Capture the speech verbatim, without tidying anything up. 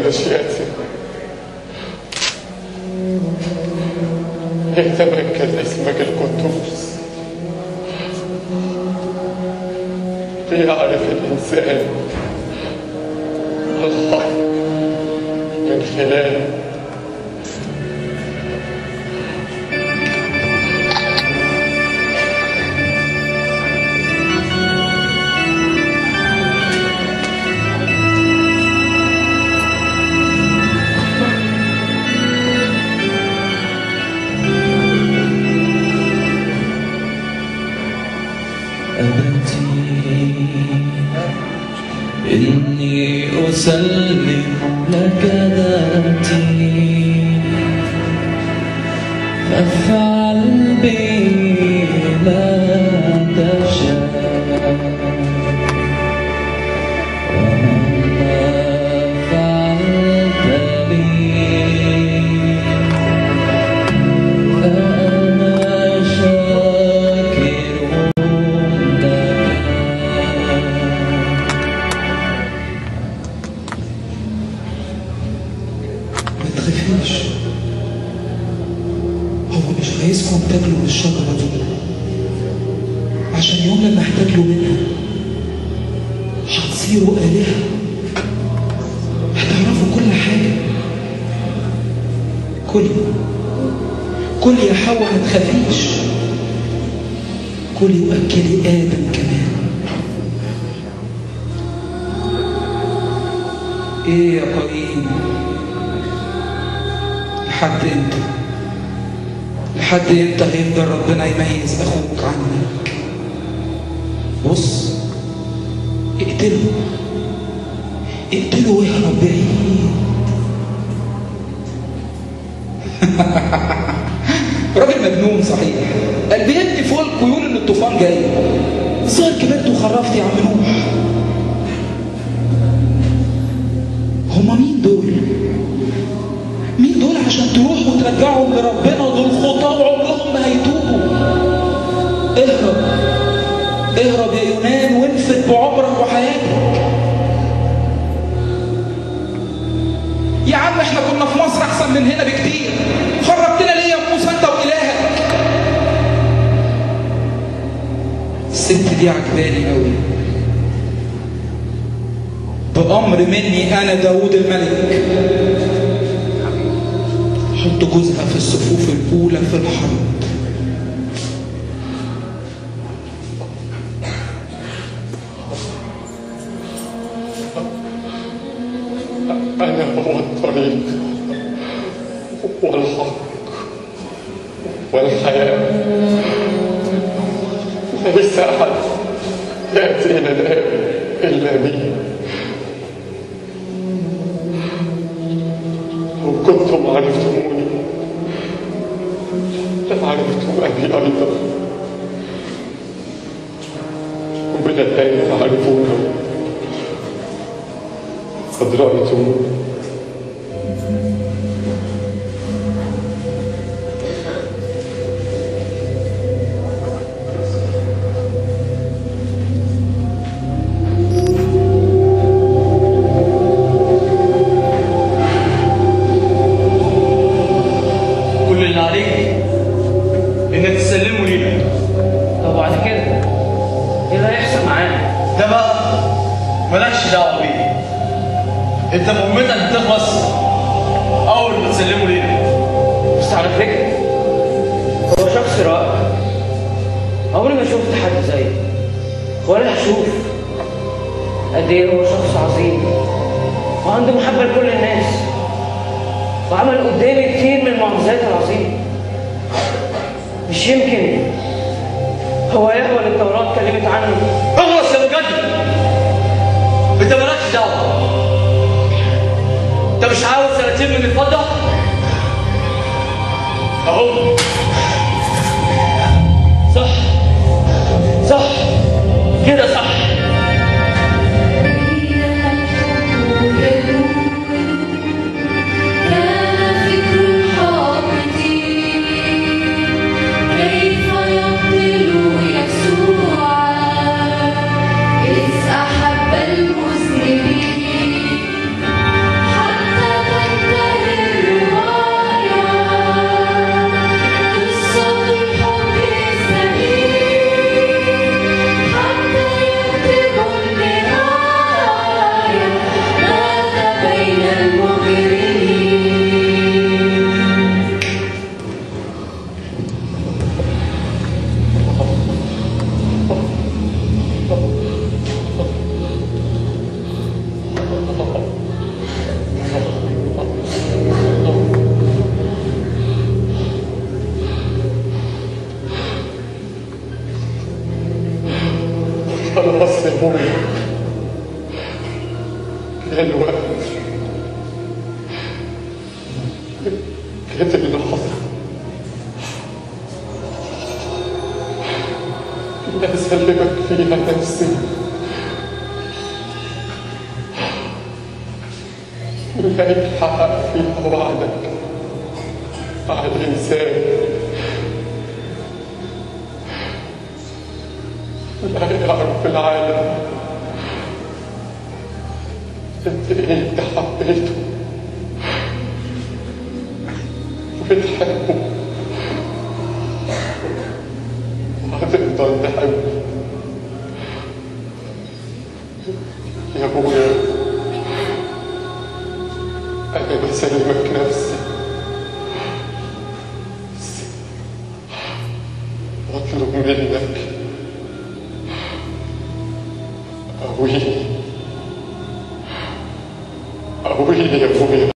خشيتك يتمجد اسمك القدوس، ليعرف الإنسان الحق من خلاله. إني أسلم لك ذاتي، فافعل بي ما تشاء، وما فعلت لي فأنا شاكر لك. متخافيش، هو مش عايزكم تاكلوا من الشجرة دي عشان يوم لما هتاكلوا منها هتصيروا آلهة، هتعرفوا كل حاجة. كلي كلي يا حواء، ما تخافيش، كلي وأكلي آدم كمان. ايه يا قايين، لحد امتى لحد امتى هيفضل ربنا يميز اخوك عنك؟ بص، اقتله اقتله واهرب بعيد. راجل مجنون صحيح، قال بيدي فوق القيود ان الطوفان جاي. الظاهر كبرت وخرفت يا عم نوح. هما مين دول؟ مين دول عشان تروحوا وترجعوا لربنا؟ دول خطاة وعمرهم ما هيتوبوا. اهرب اهرب يا يونان، وانفد بعمرك وحياتك. يا عم احنا كنا في مصر احسن من هنا بكتير، خربتنا ليه يا موسى انت والهك؟ الست دي عجباني قوي. بأمر مني انا داوود الملك حط جوزها في الصفوف الأولى في الحرب. أنا هو الطريق والحق والحياة، ليس أحد يأتي إلى الآب إلا بي. لو كنتم عرفتموني لعرفتم أبي أيضا، ومن الآن تعرفونه قد رأيتموه. كل اللي عليك انك تسلمه لينا. طب وبعد كده ايه اللي هيحصل معانا؟ ده بقى مالكش دعوه بيه، انت مهمتك تخلص اول ما تسلمه لينا. بس على فكره هو شخص رائع، عمري ما شفت حد زيه ولا هشوف. قد ايه هو شخص عظيم وعنده محبه لكل الناس، وعمل قدامي كتير من المعجزات العظيمه. مش يمكن هو يهوى اللي التوراه اتكلمت عنه؟ اخلص يا مجدد، انت مالكش دعوه. انت مش عاوز سنتين من الفضه اهو. صح صح كده صح. أحب المسلمين حتى كانت اللحظة اللي أسلمك فيها نفسي، اللي هيتحقق فيها وعدك مع الإنسان اللي هيعرف في العالم قد إيه أنت حبيته وبتحبه وهتفضل تحبه. يا أبويا أنا بسلمك نفسي، بس أطلب منك قويني قويني يا أبويا.